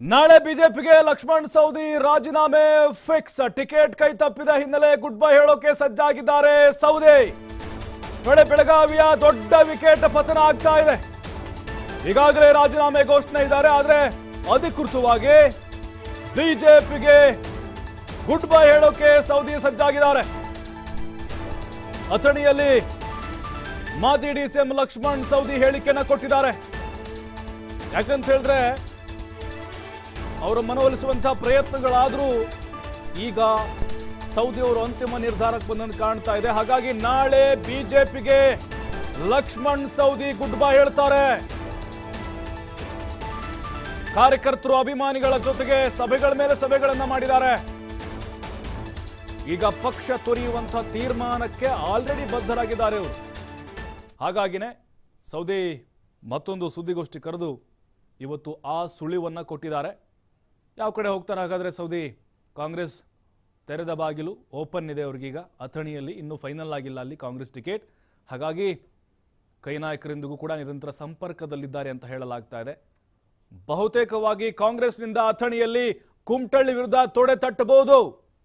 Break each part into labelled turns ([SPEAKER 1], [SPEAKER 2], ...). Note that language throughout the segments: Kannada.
[SPEAKER 1] ನಾಳೆ ಬಿಜೆಪಿಗೆ ಲಕ್ಷ್ಮಣ್ ಸವದಿ ರಾಜೀನಾಮೆ ಫಿಕ್ಸ್. ಟಿಕೆಟ್ ಕೈ ತಪ್ಪಿದ ಹಿನ್ನೆಲೆ ಗುಡ್ ಬೈ ಹೇಳೋಕೆ ಸಜ್ಜಾಗಿದ್ದಾರೆ ಸವದಿ. ಬೆಳಗಾವಿಯ ದೊಡ್ಡ ವಿಕೆಟ್ ಪತನ ಆಗ್ತಾ ಇದೆ. ಈಗಾಗಲೇ ರಾಜೀನಾಮೆ ಘೋಷಣೆ ಇದ್ದಾರೆ. ಆದರೆ ಅಧಿಕೃತವಾಗಿ ಬಿಜೆಪಿಗೆ ಗುಡ್ ಬೈ ಹೇಳೋಕೆ ಸವದಿ ಸಜ್ಜಾಗಿದ್ದಾರೆ. ಅಥಣಿಯಲ್ಲಿ ಮಾಜಿ ಡಿಸಿಎಂ ಲಕ್ಷ್ಮಣ್ ಸವದಿ ಹೇಳಿಕೆಯನ್ನ ಕೊಟ್ಟಿದ್ದಾರೆ. ಯಾಕಂತ ಹೇಳಿದ್ರೆ ಅವರ ಮನವೊಲಿಸುವಂತಹ ಪ್ರಯತ್ನಗಳಾದರೂ ಈಗ ಸವದಿ ಅವರು ಅಂತಿಮ ನಿರ್ಧಾರಕ್ಕೆ ಬಂದಂತೆ ಕಾಣ್ತಾ ಇದೆ. ಹಾಗಾಗಿ ನಾಳೆ ಬಿಜೆಪಿಗೆ ಲಕ್ಷ್ಮಣ್ ಸವದಿ ಗುಡ್ ಬೈ ಹೇಳ್ತಾರೆ. ಕಾರ್ಯಕರ್ತರು ಅಭಿಮಾನಿಗಳ ಜೊತೆಗೆ ಸಭೆಗಳ ಮೇಲೆ ಸಭೆಗಳನ್ನ ಮಾಡಿದ್ದಾರೆ. ಈಗ ಪಕ್ಷ ತೊರೆಯುವಂತಹ ತೀರ್ಮಾನಕ್ಕೆ ಆಲ್ರೆಡಿ ಬದ್ಧರಾಗಿದ್ದಾರೆ ಅವರು. ಹಾಗಾಗಿನೇ ಸವದಿ ಮತ್ತೊಂದು ಸುದ್ದಿಗೋಷ್ಠಿ ಕರೆದು ಇವತ್ತು ಆ ಸುಳಿವನ್ನ ಕೊಟ್ಟಿದ್ದಾರೆ. ಯಾವ ಕಡೆ ಹೋಗ್ತಾರೆ ಹಾಗಾದ್ರೆ ಸವದಿ? ಕಾಂಗ್ರೆಸ್ ತೆರೆದ ಬಾಗಿಲು ಓಪನ್ ಇದೆ ಅವ್ರಿಗೀಗ. ಅಥಣಿಯಲ್ಲಿ ಇನ್ನೂ ಫೈನಲ್ ಆಗಿಲ್ಲ ಅಲ್ಲಿ ಕಾಂಗ್ರೆಸ್ ಟಿಕೆಟ್. ಹಾಗಾಗಿ ಕೈ ನಾಯಕರಿಂದಿಗೂ ಕೂಡ ನಿರಂತರ ಸಂಪರ್ಕದಲ್ಲಿದ್ದಾರೆ ಅಂತ ಹೇಳಲಾಗ್ತಾ ಇದೆ. ಬಹುತೇಕವಾಗಿ ಕಾಂಗ್ರೆಸ್ನಿಂದ ಅಥಣಿಯಲ್ಲಿ ಕುಮಟಳ್ಳಿ ವಿರುದ್ಧ ತೊಡೆ ತಟ್ಟಬಹುದು.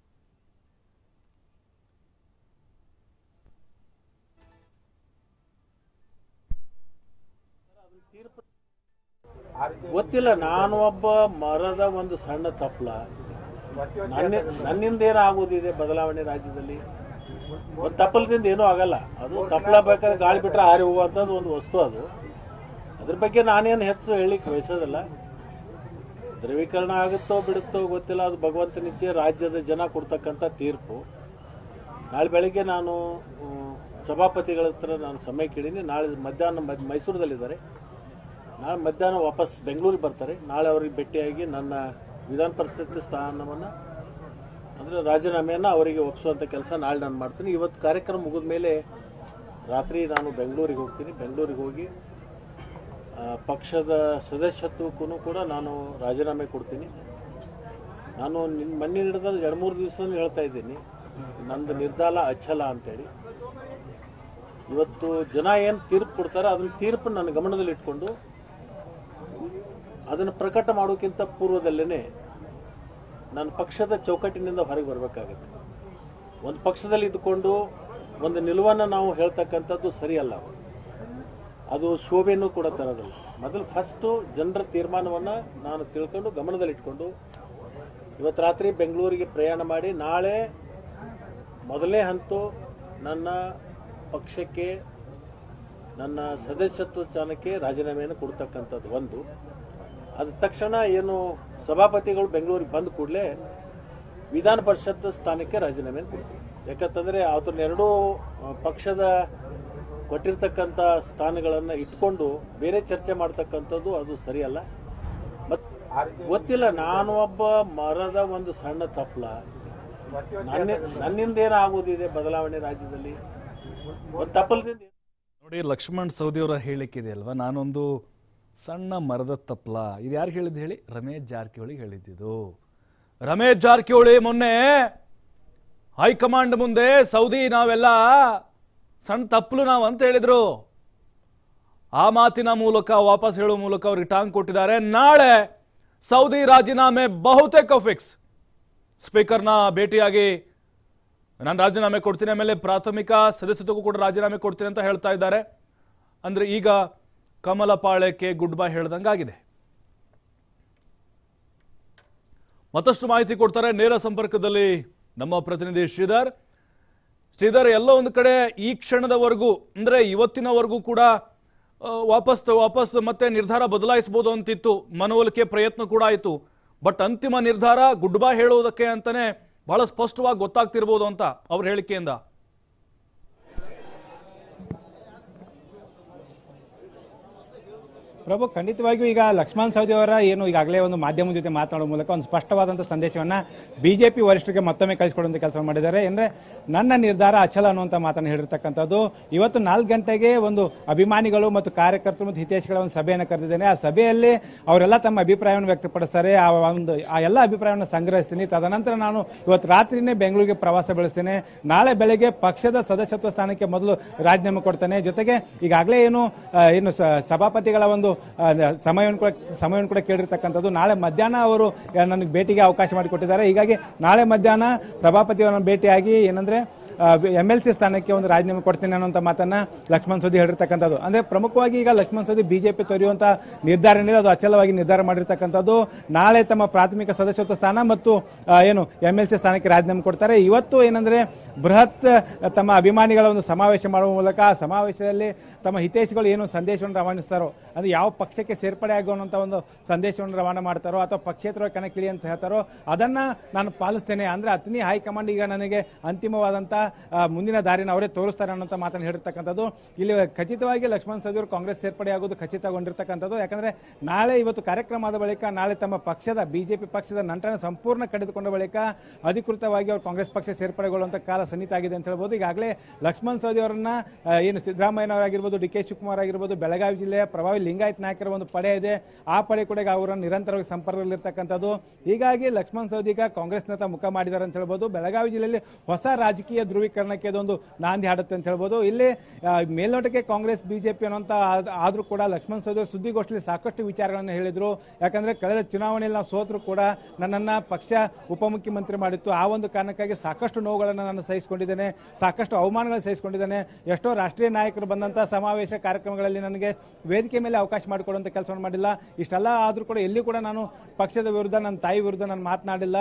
[SPEAKER 2] ಗೊತ್ತಿಲ್ಲ. ನಾನು ಒಬ್ಬ ಮರದ ಒಂದು ಸಣ್ಣ ತಪ್ಪಲ. ನನ್ನಿಂದ ಏನೋ ಆಗೋದಿದೆ ಬದಲಾವಣೆ ರಾಜ್ಯದಲ್ಲಿ. ಒಂದು ತಪ್ಪಲದಿಂದ ಏನೂ ಆಗಲ್ಲ. ಅದು ತಪ್ಪಲ ಬೇಕಾದ್ರೆ ಗಾಳಿ ಬಿಟ್ಟರೆ ಹಾರಿ ಹೋಗುವಂಥದ್ದು ಒಂದು ವಸ್ತು. ಅದು ಅದ್ರ ಬಗ್ಗೆ ನಾನೇನು ಹೆಚ್ಚು ಹೇಳಲಿಕ್ಕೆ ಬಯಸೋದಿಲ್ಲ. ಧ್ರುವೀಕರಣ ಆಗುತ್ತೋ ಬಿಡುತ್ತೋ ಗೊತ್ತಿಲ್ಲ. ಅದು ಭಗವಂತನಿಚ್ಛೆ, ರಾಜ್ಯದ ಜನ ಕೊಡ್ತಕ್ಕಂಥ ತೀರ್ಪು. ನಾಳೆ ಬೆಳಗ್ಗೆ ನಾನು ಸಭಾಪತಿಗಳ ಹತ್ರ ನಾನು ಸಮಯ ಕೇಳೀನಿ. ನಾಳೆ ಮಧ್ಯಾಹ್ನ ಮೈಸೂರದಲ್ಲಿದ್ದಾರೆ. ನಾಳೆ ಮಧ್ಯಾಹ್ನ ವಾಪಸ್ ಬೆಂಗಳೂರಿಗೆ ಬರ್ತಾರೆ. ನಾಳೆ ಅವರಿಗೆ ಭೇಟಿಯಾಗಿ ನನ್ನ ವಿಧಾನ ಪರಿಷತ್ ಸ್ಥಾನವನ್ನು ಅಂದರೆ ರಾಜೀನಾಮೆಯನ್ನು ಅವರಿಗೆ ಒಪ್ಪಿಸುವಂಥ ಕೆಲಸ ನಾಳೆ ನಾನು ಮಾಡ್ತೀನಿ. ಇವತ್ತು ಕಾರ್ಯಕ್ರಮ ಮುಗಿದ ಮೇಲೆ ರಾತ್ರಿ ನಾನು ಬೆಂಗಳೂರಿಗೆ ಹೋಗ್ತೀನಿ. ಬೆಂಗಳೂರಿಗೆ ಹೋಗಿ ಪಕ್ಷದ ಸದಸ್ಯತ್ವಕ್ಕೂ ಕೂಡ ನಾನು ರಾಜೀನಾಮೆ ಕೊಡ್ತೀನಿ. ನಾನು ಮೊನ್ನೆ ಹಿಡಿದ 2-3 ದಿವಸ ಹೇಳ್ತಾ ಇದ್ದೀನಿ, ನಂದು ನಿರ್ಧಾರ ಅಚ್ಚಲ ಅಂತೇಳಿ. ಇವತ್ತು ಜನ ಏನು ತೀರ್ಪು ಕೊಡ್ತಾರೆ ಅದನ್ನ ತೀರ್ಪು ನನ್ನ ಗಮನದಲ್ಲಿ ಇಟ್ಕೊಂಡು ಅದನ್ನು ಪ್ರಕಟ ಮಾಡೋಕ್ಕಿಂತ ಪೂರ್ವದಲ್ಲೇ ನಾನು ಪಕ್ಷದ ಚೌಕಟ್ಟಿನಿಂದ ಹೊರಗೆ ಬರಬೇಕಾಗುತ್ತೆ. ಒಂದು ಪಕ್ಷದಲ್ಲಿ ಇದ್ದುಕೊಂಡು ಒಂದು ನಿಲುವನ್ನು ನಾವು ಹೇಳ್ತಕ್ಕಂಥದ್ದು ಸರಿಯಲ್ಲ. ಅದು ಶೋಭೆಯನ್ನು ಕೂಡ ತರೋದಿಲ್ಲ. ಮೊದಲು ಫಸ್ಟು ಜನರ ತೀರ್ಮಾನವನ್ನು ನಾನು ತಿಳ್ಕೊಂಡು ಗಮನದಲ್ಲಿಟ್ಕೊಂಡು ಇವತ್ತು ರಾತ್ರಿ ಬೆಂಗಳೂರಿಗೆ ಪ್ರಯಾಣ ಮಾಡಿ ನಾಳೆ ಮೊದಲನೇ ಹಂತ ನನ್ನ ಪಕ್ಷಕ್ಕೆ ನನ್ನ ಸದಸ್ಯತ್ವ ಸ್ಥಾನಕ್ಕೆ ರಾಜೀನಾಮೆಯನ್ನು ಕೊಡ್ತಕ್ಕಂಥದ್ದು ಒಂದು. ಅದ ತಕ್ಷಣ ಏನು ಸಭಾಪತಿಗಳು ಬೆಂಗಳೂರಿಗೆ ಬಂದ ಕೂಡಲೇ ವಿಧಾನ ಪರಿಷತ್ ಸ್ಥಾನಕ್ಕೆ ರಾಜೀನಾಮೆಯನ್ನು ಕೊಡ್ತೀವಿ. ಯಾಕಂತಂದರೆ ಅದನ್ನೆರಡೂ ಪಕ್ಷದ ಕೊಟ್ಟಿರ್ತಕ್ಕಂಥ ಸ್ಥಾನಗಳನ್ನು ಇಟ್ಕೊಂಡು ಬೇರೆ ಚರ್ಚೆ ಮಾಡ್ತಕ್ಕಂಥದ್ದು ಅದು ಸರಿಯಲ್ಲ. ಮತ್ತು ಗೊತ್ತಿಲ್ಲ, ನಾನು ಒಬ್ಬ ಮರದ ಒಂದು ಸಣ್ಣ ತಪ್ಪಲ. ನನ್ನಿಂದ ಏನೋ ಆಗೋದಿದೆ ಬದಲಾವಣೆ ರಾಜ್ಯದಲ್ಲಿ. ಒಂದು ತಪ್ಪಲದಿಂದ
[SPEAKER 1] ನೋಡಿ, ಲಕ್ಷ್ಮಣ್ ಸವದಿ ಅವರ ಹೇಳಿಕೆ ಅಲ್ವಾ, ನಾನೊಂದು ಸಣ್ಣ ಮರದ ತಪ್ಪಲ. ಇದು ಯಾರು ಹೇಳಿದ್ದು ಹೇಳಿ? ರಮೇಶ್ ಜಾರಕಿಹೊಳಿ ಹೇಳಿದ್ದು. ರಮೇಶ್ ಜಾರಕಿಹೊಳಿ ಮೊನ್ನೆ ಹೈಕಮಾಂಡ್ ಮುಂದೆ ಸವದಿ ನಾವೆಲ್ಲ ಸಣ್ಣ ತಪ್ಪಲು ನಾವು ಅಂತ ಹೇಳಿದ್ರು. ಆ ಮಾತಿನ ಮೂಲಕ ವಾಪಸ್ ಹೇಳುವ ಮೂಲಕ ಅವ್ರಿಗೆ ಟಾಂಗ್ ಕೊಟ್ಟಿದ್ದಾರೆ. ನಾಳೆ ಸವದಿ ರಾಜೀನಾಮೆ ಬಹುತೇಕ ಫಿಕ್ಸ್. ಸ್ಪೀಕರ್ನ ಭೇಟಿಯಾಗಿ ನಾನು ರಾಜೀನಾಮೆ ಕೊಡ್ತೀನಿ, ಆಮೇಲೆ ಪ್ರಾಥಮಿಕ ಸದಸ್ಯತ್ವಕ್ಕೂ ಕೂಡ ರಾಜೀನಾಮೆ ಕೊಡ್ತೀನಿ ಅಂತ ಹೇಳ್ತಾ ಇದ್ದಾರೆ. ಅಂದ್ರೆ ಈಗ ಕಮಲ ಪಾಳ್ಯಕ್ಕೆ ಗುಡ್ ಬೈ ಹೇಳ್ದಂಗಾಗಿದೆ. ಮತ್ತಷ್ಟು ಮಾಹಿತಿ ಕೊಡ್ತಾರೆ ನೇರ ಸಂಪರ್ಕದಲ್ಲಿ ನಮ್ಮ ಪ್ರತಿನಿಧಿ ಶ್ರೀಧರ್. ಎಲ್ಲ ಒಂದು ಕಡೆ ಈ ಕ್ಷಣದವರೆಗೂ ಅಂದ್ರೆ ಇವತ್ತಿನವರೆಗೂ ಕೂಡ ವಾಪಸ್ ಮತ್ತೆ ನಿರ್ಧಾರ ಬದಲಾಯಿಸಬಹುದು ಅಂತಿತ್ತು. ಮನವೊಲಿಕೆ ಪ್ರಯತ್ನ ಕೂಡ ಆಯಿತು. ಬಟ್ ಅಂತಿಮ ನಿರ್ಧಾರ ಗುಡ್ ಬೈ ಹೇಳುವುದಕ್ಕೆ ಅಂತಾನೆ ಬಹಳ ಸ್ಪಷ್ಟವಾಗಿ ಗೊತ್ತಾಗ್ತಿರ್ಬೋದು ಅಂತ ಅವ್ರ ಹೇಳಿಕೆಯಿಂದ.
[SPEAKER 3] ಪ್ರಭು, ಖಂಡಿತವಾಗಿಯೂ ಈಗ ಲಕ್ಷ್ಮಣ್ ಸವದಿ ಅವರ ಏನು ಈಗಾಗಲೇ ಒಂದು ಮಾಧ್ಯಮದ ಜೊತೆ ಮಾತನಾಡುವ ಮೂಲಕ ಒಂದು ಸ್ಪಷ್ಟವಾದಂಥ ಸಂದೇಶವನ್ನು ಬಿಜೆಪಿ ವರಿಷ್ಠರಿಗೆ ಮತ್ತೊಮ್ಮೆ ಕಳಿಸಿಕೊಡುವಂಥ ಕೆಲಸ ಮಾಡಿದ್ದಾರೆ. ಅಂದರೆ ನನ್ನ ನಿರ್ಧಾರ ಅಚಲ ಅನ್ನುವಂಥ ಮಾತನ್ನು ಹೇಳಿರ್ತಕ್ಕಂಥದ್ದು. ಇವತ್ತು 4 ಗಂಟೆಗೆ ಒಂದು ಅಭಿಮಾನಿಗಳು ಮತ್ತು ಕಾರ್ಯಕರ್ತರು ಮತ್ತು ಹಿತೈಷಿಗಳ ಒಂದು ಸಭೆಯನ್ನು ಕರೆದಿದ್ದೇನೆ. ಆ ಸಭೆಯಲ್ಲಿ ಅವರೆಲ್ಲ ತಮ್ಮ ಅಭಿಪ್ರಾಯವನ್ನು ವ್ಯಕ್ತಪಡಿಸ್ತಾರೆ. ಆ ಎಲ್ಲ ಅಭಿಪ್ರಾಯವನ್ನು ಸಂಗ್ರಹಿಸ್ತೀನಿ. ತದನಂತರ ನಾನು ಇವತ್ತು ರಾತ್ರಿನೇ ಬೆಂಗಳೂರಿಗೆ ಪ್ರವಾಸ ಬೆಳೆಸ್ತೇನೆ. ನಾಳೆ ಬೆಳಗ್ಗೆ ಪಕ್ಷದ ಸದಸ್ಯತ್ವ ಸ್ಥಾನಕ್ಕೆ ಮೊದಲು ರಾಜೀನಾಮೆ ಕೊಡ್ತೇನೆ. ಜೊತೆಗೆ ಈಗಾಗಲೇ ಏನು ಸಭಾಪತಿಗಳ ಒಂದು ಸಮಯವನ್ನು ಕೂಡ ಕೇಳಿರ್ತಕ್ಕಂಥದ್ದು. ನಾಳೆ ಮಧ್ಯಾಹ್ನ ಅವರು ನನಗೆ ಭೇಟಿಗೆ ಅವಕಾಶ ಮಾಡಿಕೊಟ್ಟಿದ್ದಾರೆ. ಹೀಗಾಗಿ ನಾಳೆ ಮಧ್ಯಾಹ್ನ ಸಭಾಪತಿಯವರನ್ನು ಭೇಟಿಯಾಗಿ ಏನಂದ್ರೆ MLC ಸ್ಥಾನಕ್ಕೆ ಒಂದು ರಾಜೀನಾಮೆ ಕೊಡ್ತೀನಿ ಅನ್ನೋಂಥ ಮಾತನ್ನ ಲಕ್ಷ್ಮಣ್ ಸವದಿ ಹೇಳಿರ್ತಕ್ಕಂಥದ್ದು. ಅಂದ್ರೆ ಪ್ರಮುಖವಾಗಿ ಈಗ ಲಕ್ಷ್ಮಣ್ ಸವದಿ ಬಿಜೆಪಿ ತೊರೆಯುವಂತ ನಿರ್ಧಾರ ಏನಿದೆ ಅದು ಅಚಲವಾಗಿ ನಿರ್ಧಾರ ಮಾಡಿರ್ತಕ್ಕಂಥದ್ದು. ನಾಳೆ ತಮ್ಮ ಪ್ರಾಥಮಿಕ ಸದಸ್ಯತ್ವ ಸ್ಥಾನ ಮತ್ತು MLC ಸ್ಥಾನಕ್ಕೆ ರಾಜೀನಾಮೆ ಕೊಡ್ತಾರೆ. ಇವತ್ತು ಏನಂದ್ರೆ ಬೃಹತ್ ತಮ್ಮ ಅಭಿಮಾನಿಗಳ ಒಂದು ಸಮಾವೇಶ ಮಾಡುವ ಮೂಲಕ ಆ ಸಮಾವೇಶದಲ್ಲಿ ತಮ್ಮ ಹಿತೈಷಿಗಳು ಏನು ಸಂದೇಶವನ್ನು ರವಾನಿಸ್ತಾರೋ, ಅಂದ್ರೆ ಯಾವ ಪಕ್ಷಕ್ಕೆ ಸೇರ್ಪಡೆ ಆಗುವಂತ ಒಂದು ಸಂದೇಶವನ್ನು ರವಾನ ಮಾಡ್ತಾರೋ ಅಥವಾ ಪಕ್ಷೇತರ ಕಣಕ್ಕಿಳಿ ಅಂತ ಹೇಳ್ತಾರೋ ಅದನ್ನ ನಾನು ಪಾಲಿಸ್ತೇನೆ. ಅಂದ್ರೆ ಅತನಿ ಹೈಕಮಾಂಡ್ ಈಗ ನನಗೆ ಅಂತಿಮವಾದಂತ ಮುಂದಿನ ದಾರಿನ ಅವರೇ ತೋರಿಸ್ತಾರೆ ಅನ್ನೋ ಮಾತನ್ನು ಹೇಳಿರ್ತಕ್ಕಂಥದ್ದು. ಇಲ್ಲಿ ಖಚಿತವಾಗಿ ಲಕ್ಷ್ಮಣ್ ಸವದಿ ಅವರು ಕಾಂಗ್ರೆಸ್ ಸೇರ್ಪಡೆ ಆಗೋದು ಖಚಿತಗೊಂಡಿರ್ತಕ್ಕಂಥದ್ದು. ಯಾಕಂದ್ರೆ ನಾಳೆ ಇವತ್ತು ಕಾರ್ಯಕ್ರಮ ಆದ ಬಳಿಕ ನಾಳೆ ತಮ್ಮ ಪಕ್ಷದ ಬಿಜೆಪಿ ಪಕ್ಷದ ನಂಟನ ಸಂಪೂರ್ಣ ಕಡಿದುಕೊಂಡ ಬಳಿಕ ಅಧಿಕೃತವಾಗಿ ಅವರು ಕಾಂಗ್ರೆಸ್ ಪಕ್ಷ ಸೇರ್ಪಡೆಗೊಳ್ಳುವಂತ ಕಾಲ ಸನ್ನಿಹಿತ ಆಗಿದೆ ಅಂತ ಹೇಳ್ಬೋದು. ಈಗಾಗಲೇ ಲಕ್ಷ್ಮಣ್ ಸವದಿ ಅವರನ್ನ ಏನು ಸಿದ್ದರಾಮಯ್ಯನವರಾಗಿರ್ಬೋದು, DK ಶಿವಕುಮಾರ್ ಆಗಿರ್ಬೋದು, ಬೆಳಗಾವಿ ಜಿಲ್ಲೆಯ ಪ್ರಭಾವಿ ಲಿಂಗಾಯತ್ ನಾಯಕರ ಒಂದು ಪಡೆ ಇದೆ, ಆ ಪಡೆ ಕೂಡ ಅವರನ್ನು ನಿರಂತರವಾಗಿ ಸಂಪರ್ಕದಲ್ಲಿರ್ತಕ್ಕಂಥದ್ದು. ಹೀಗಾಗಿ ಲಕ್ಷ್ಮಣ್ ಸವದಿ ಈಗ ಕಾಂಗ್ರೆಸ್ನತ್ತ ಮುಖ ಮಾಡಿದ್ದಾರೆ ಅಂತ ಹೇಳ್ಬೋದು. ಬೆಳಗಾವಿ ಜಿಲ್ಲೆಯಲ್ಲಿ ಹೊಸ ರಾಜಕೀಯ ಧ್ರುವೀಕರಣಕ್ಕೆ ಅದೊಂದು ನಾಂದಿ ಹಾಡುತ್ತೆ ಅಂತ ಹೇಳ್ಬೋದು. ಇಲ್ಲಿ ಮೇಲ್ನೋಟಕ್ಕೆ ಕಾಂಗ್ರೆಸ್ ಬಿಜೆಪಿ ಅನ್ನೋಂತ ಆದ್ರೂ ಕೂಡ ಲಕ್ಷ್ಮಣ್ ಸವದಿ ಅವರು ಸುದ್ದಿಗೋಷ್ಠಿಯಲ್ಲಿ ಸಾಕಷ್ಟು ವಿಚಾರಗಳನ್ನು ಹೇಳಿದ್ರು. ಯಾಕಂದ್ರೆ ಕಳೆದ ಚುನಾವಣೆಯಲ್ಲಿ ನಾವು ಸೋತರು ಕೂಡ ನನ್ನನ್ನ ಪಕ್ಷ ಉಪಮುಖ್ಯಮಂತ್ರಿ ಮಾಡಿತ್ತು. ಆ ಒಂದು ಕಾರಣಕ್ಕಾಗಿ ಸಾಕಷ್ಟು ನೋವುಗಳನ್ನು ನಾನು ಸಹಿಸಿಕೊಂಡಿದ್ದೇನೆ, ಸಾಕಷ್ಟು ಅವಮಾನಗಳನ್ನು ಸಹಿಸಿಕೊಂಡಿದ್ದೇನೆ. ಎಷ್ಟೋ ರಾಷ್ಟ್ರೀಯ ನಾಯಕರು ಬಂದಂತಹ ಸಮಾವೇಶ ಕಾರ್ಯಕ್ರಮಗಳಲ್ಲಿ ನನಗೆ ವೇದಿಕೆ ಮೇಲೆ ಅವಕಾಶ ಮಾಡಿಕೊಡುವಂತ ಕೆಲಸವನ್ನು ಮಾಡಿಲ್ಲ. ಇಷ್ಟೆಲ್ಲ ಆದ್ರೂ ಕೂಡ ಎಲ್ಲಿ ಕೂಡ ನಾನು ಪಕ್ಷದ ವಿರುದ್ಧ, ನನ್ನ ತಾಯಿ ವಿರುದ್ಧ ನಾನು ಮಾತನಾಡಿಲ್ಲ.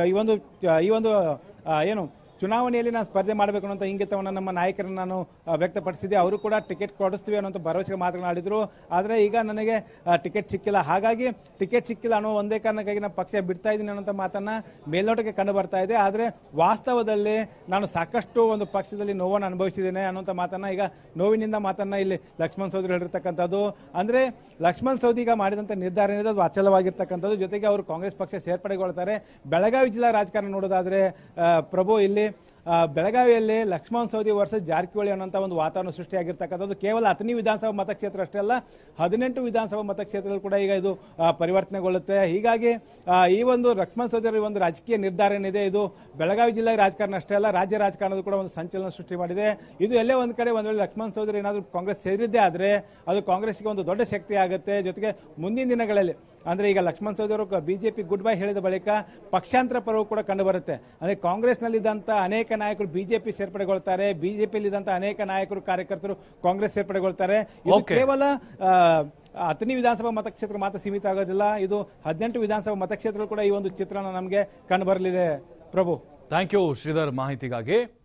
[SPEAKER 3] ಈ ಒಂದು ಏನು ಚುನಾವಣೆಯಲ್ಲಿ ನಾನು ಸ್ಪರ್ಧೆ ಮಾಡಬೇಕು ಅನ್ನೋ ಇಂಗಿತವನ್ನು ನಮ್ಮ ನಾಯಕರನ್ನು ನಾನು ವ್ಯಕ್ತಪಡಿಸಿದ್ದೆ. ಅವರು ಕೂಡ ಟಿಕೆಟ್ ಕೊಡಿಸ್ತೀವಿ ಅನ್ನೋ ಭರವಸೆ ಮಾತನಾಡಿದ್ರು. ಆದರೆ ಈಗ ನನಗೆ ಟಿಕೆಟ್ ಸಿಕ್ಕಿಲ್ಲ. ಹಾಗಾಗಿ ಟಿಕೆಟ್ ಸಿಕ್ಕಿಲ್ಲ ಅನ್ನೋ ಒಂದೇ ಕಾರಣಕ್ಕಾಗಿ ನಾನು ಪಕ್ಷ ಬಿಡ್ತಾ ಇದ್ದೀನಿ ಅನ್ನೋ ಮಾತನ್ನ ಮೇಲ್ನೋಟಕ್ಕೆ ಕಂಡು ಬರ್ತಾ ಇದೆ. ಆದರೆ ವಾಸ್ತವದಲ್ಲಿ ನಾನು ಸಾಕಷ್ಟು ಒಂದು ಪಕ್ಷದಲ್ಲಿ ನೋವನ್ನು ಅನುಭವಿಸಿದ್ದೇನೆ ಅನ್ನೋ ಮಾತನ್ನ ಈಗ ನೋವಿನಿಂದ ಮಾತನ್ನ ಇಲ್ಲಿ ಲಕ್ಷ್ಮಣ್ ಸವದಿ ಹೇಳಿರ್ತಕ್ಕಂಥದ್ದು. ಅಂದ್ರೆ ಲಕ್ಷ್ಮಣ್ ಸವದಿ ಈಗ ಮಾಡಿದಂತ ನಿರ್ಧಾರ ಏನಿದೆ ಅದು ಅಚಲವಾಗಿರ್ತಕ್ಕಂಥದ್ದು. ಜೊತೆಗೆ ಅವರು ಕಾಂಗ್ರೆಸ್ ಪಕ್ಷ ಸೇರ್ಪಡೆಗೊಳ್ತಾರೆ. ಬೆಳಗಾವಿ ಜಿಲ್ಲಾ ರಾಜಕಾರಣ ನೋಡೋದಾದ್ರೆ ಪ್ರಭು, ಇಲ್ಲಿ ಬೆಳಗಾವಿಯಲ್ಲಿ ಲಕ್ಷ್ಮಣ್ ಸವದಿ ವರ್ಸಸ್ ಜಾರಕಿಹೊಳಿ ಅನ್ನೋಂಥ ಒಂದು ವಾತಾವರಣ ಸೃಷ್ಟಿಯಾಗಿರ್ತಕ್ಕಂಥದ್ದು. ಕೇವಲ ಅತನಿ ವಿಧಾನಸಭಾ ಮತಕ್ಷೇತ್ರ ಅಷ್ಟೇ ಅಲ್ಲ, 18 ವಿಧಾನಸಭಾ ಮತಕ್ಷೇತ್ರಗಳು ಕೂಡ ಈಗ ಇದು ಪರಿವರ್ತನೆಗೊಳ್ಳುತ್ತೆ. ಹೀಗಾಗಿ ಈ ಒಂದು ಲಕ್ಷ್ಮಣ್ ಸವದಿ ಒಂದು ರಾಜಕೀಯ ನಿರ್ಧಾರ ಏನಿದೆ ಇದು ಬೆಳಗಾವಿ ಜಿಲ್ಲೆ ರಾಜಕಾರಣ ಅಷ್ಟೇ ಅಲ್ಲ, ರಾಜ್ಯ ರಾಜಕಾರಣದ ಕೂಡ ಒಂದು ಸಂಚಲನ ಸೃಷ್ಟಿ ಮಾಡಿದೆ. ಇದು ಎಲ್ಲೇ ಒಂದ್ ಕಡೆ ಒಂದ್ ವೇಳೆ ಲಕ್ಷ್ಮಣ್ ಸವದಿ ಏನಾದರೂ ಕಾಂಗ್ರೆಸ್ ಸೇರಿದ್ದೇ ಆದ್ರೆ ಅದು ಕಾಂಗ್ರೆಸ್ಗೆ ಒಂದು ದೊಡ್ಡ ಶಕ್ತಿ ಆಗುತ್ತೆ. ಜೊತೆಗೆ ಮುಂದಿನ ದಿನಗಳಲ್ಲಿ ಅಂದ್ರೆ ಈಗ ಲಕ್ಷ್ಮಣ್ ಸವದಿ ಅವರು ಬಿಜೆಪಿ ಗುಡ್ ಬೈ ಹೇಳಿದ ಬಳಿಕ ಪಕ್ಷಾಂತರ ಪರ್ವ ಕೂಡ ಕಂಡು ಬರುತ್ತೆ. ಅಂದ್ರೆ ಕಾಂಗ್ರೆಸ್ನಲ್ಲಿದ್ದಂತ ಅನೇಕ ನಾಯಕರು ಬಿಜೆಪಿ ಸೇರ್ಪಡೆಗೊಳ್ತಾರೆ, ಬಿಜೆಪಿಯಲ್ಲಿದ್ದಂತ ಅನೇಕ ನಾಯಕರು ಕಾರ್ಯಕರ್ತರು ಕಾಂಗ್ರೆಸ್ ಸೇರ್ಪಡೆಗೊಳ್ತಾರೆ. ಇದು ಕೇವಲ ಅತನಿ ವಿಧಾನಸಭಾ ಮತಕ್ಷೇತ್ರ ಮಾತ್ರ ಸೀಮಿತ ಆಗೋದಿಲ್ಲ, ಇದು 18 ವಿಧಾನಸಭಾ ಮತಕ್ಷೇತ್ರಗಳು ಕೂಡ ಈ ಒಂದು ಚಿತ್ರಣ ನಮಗೆ ಕಂಡು ಬರಲಿದೆ. ಪ್ರಭು,
[SPEAKER 1] ಥ್ಯಾಂಕ್ ಯು ಶ್ರೀಧರ್ ಮಾಹಿತಿಗಾಗಿ.